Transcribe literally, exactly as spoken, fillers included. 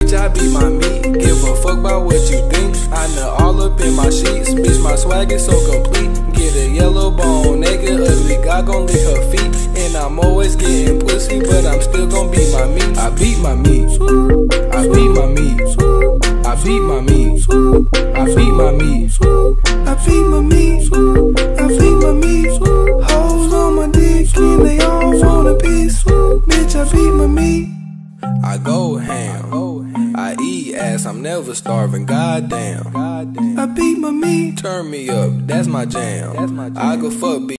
bitch, I beat my meat. Give a fuck about what you think. I know all up in my sheets. Bitch, my swag is so complete. Get a yellow bone, naked, ugly, God gon' lick her feet. And I'm always getting pussy, but I'm still gon' beat my meat. I beat my meat. I beat my meat. I beat my meat. I beat my meat. I beat my meat. I beat my meat. Hoes on my dick and they all want a piece. Bitch, I beat my meat. I go ham. I eat ass, I'm never starving, goddamn. I beat my meat. Turn me up, that's my jam. I go fuck